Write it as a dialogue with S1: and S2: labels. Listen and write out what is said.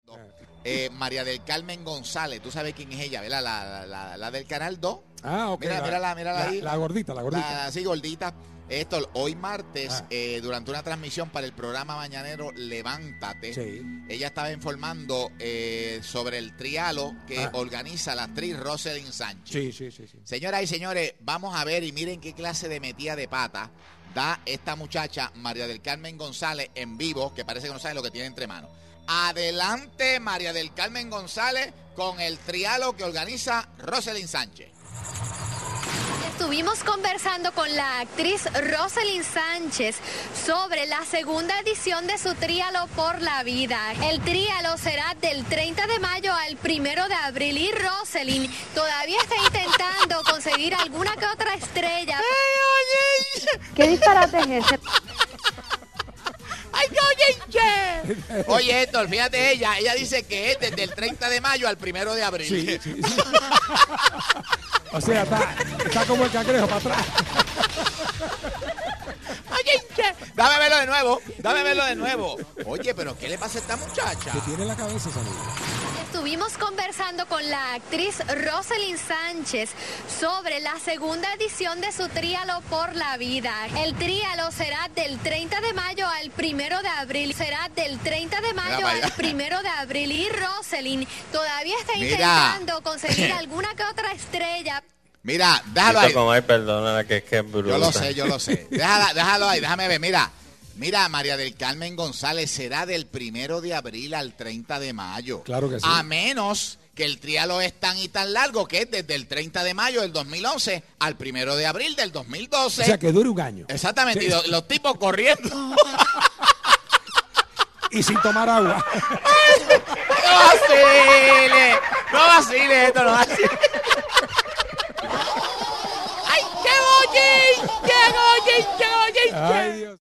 S1: María del Carmen González, tú sabes quién es ella, ¿verdad? La del Canal 2.
S2: Ah, ok.
S1: Mírala ahí.
S2: La gordita.
S1: Sí, gordita. Esto, hoy martes, durante una transmisión para el programa mañanero Levántate,
S2: sí,
S1: ella estaba informando sobre el trialo que organiza la actriz Roselyn Sánchez.
S2: Sí.
S1: Señoras y señores, vamos a ver y miren qué clase de metida de pata da esta muchacha María del Carmen González en vivo, que parece que no sabe lo que tiene entre manos. Adelante, María del Carmen González, con el trialo que organiza Roselyn Sánchez.
S3: Estuvimos conversando con la actriz Roselyn Sánchez sobre la segunda edición de su Tríalo por la Vida. El tríalo será del 30 de mayo al 1 de abril y Roselyn todavía está intentando conseguir alguna que otra estrella.
S4: ¿Qué disparate es ese?
S1: ¡Ay, oye! Oye, Héctor, fíjate ella dice que es desde el 30 de mayo al 1 de abril.
S2: Sí. O sea, está como el cangrejo para atrás.
S1: Oye, dame verlo de nuevo. Oye, pero ¿qué le pasa a esta muchacha?
S2: Que tiene la cabeza esa niña.
S3: Estuvimos conversando con la actriz Roselyn Sánchez sobre la segunda edición de su Tríalo por la Vida. El tríalo será del 30 de mayo al 1 de abril. Será del 30 de mayo al 1 de abril y Roselyn todavía está intentando conseguir alguna que otra estrella.
S1: Mira, déjalo ahí.
S5: Como hay, perdona, que es que es brutal.
S1: Yo lo sé. Déjalo ahí, déjame ver. Mira, María del Carmen González será del 1 de abril al 30 de mayo.
S2: Claro que sí.
S1: A menos que el trialo es tan y tan largo que es desde el 30 de mayo del 2011 al 1 de abril del 2012.
S2: O sea, que dure un año.
S1: Exactamente,
S2: Sí.
S1: y los tipos corriendo.
S2: Y sin tomar agua.
S1: No vacile esto, no vacile. ¡Ay, qué oye!
S2: Ay, Dios.